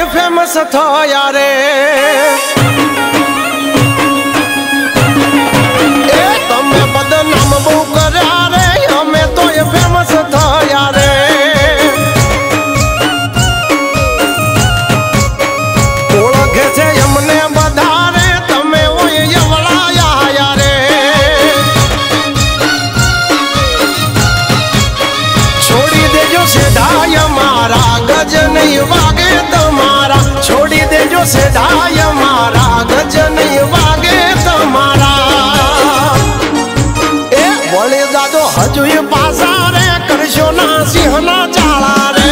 Famous थया रे। ए तमे बदनाम बो कर्या रे, अमे तो ये फेमस थया रे। ओळखे छे अमने बधा रे, तमे ओय यवळाया आया रे। छोड़ी देजो सेधाय मारा, गज नहीं वागे तमारा। छोड़ी देजो सेधाय मारा, गज नहीं वागे तमारा। ए बोले जादो हजू ये पासा रे, करशो ना सिंहना चाला रे।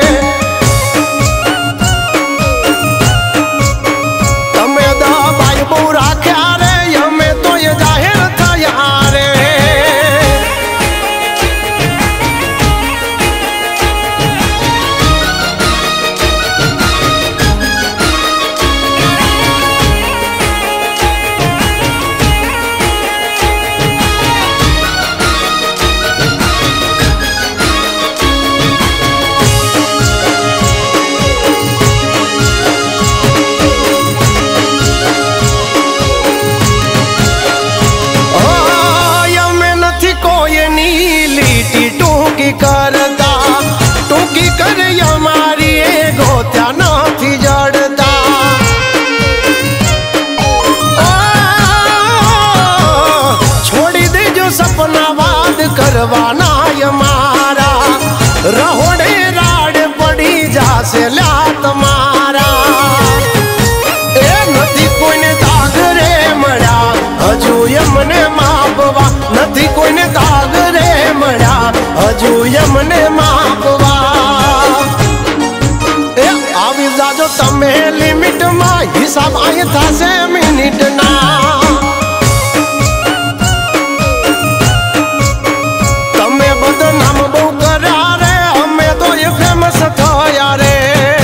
तमे दबाई बो राख्या रे, यमे तो ये जाहिर थया रे। टूकी करता टूकी कर हमारी गोत्या नाथी जड़ता। छोड़ी दे जो सपना वाद करवाना हमारा। रहोड़े राड पड़ी जासे लात मारा। ए नथी कोईने दाग रे मळ्या, हजू यमने मापवा। नथी कोईने दाग रे मळ्या, हजू यमने मापवा। ए आवी जाजो तमे लिमिट मा, हिसाब आय थासे मिनिट ना। तमे बदनाम बो कर्या रे, अमे तो ये फेमस थया रे।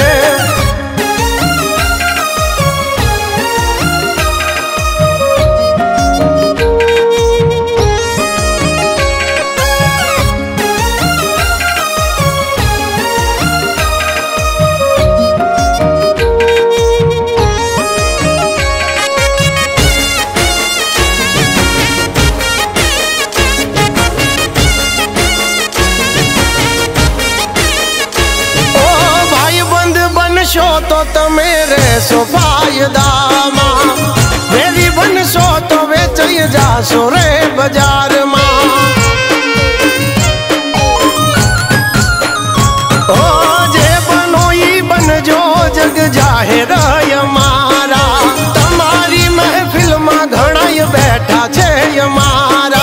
बनशो तो तमेरे सो फायदा मां, मेरी बनशो तो बेच जासो रे बाजार मां। ओ जे बनो ई बनजो, जग जाहिर हमारा। तमारी महफिल में घणाई बैठा छे हमारा।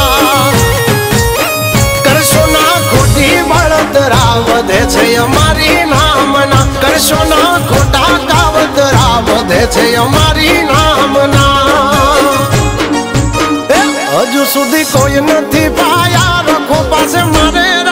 करशो ना खोटी बळतरा, वधे छे हमारी नामना। करशो ना खोटा कावतरा, वधे छे हमारी नामना। हजू सुधी कोई नथी पाया, रखो पासे मारे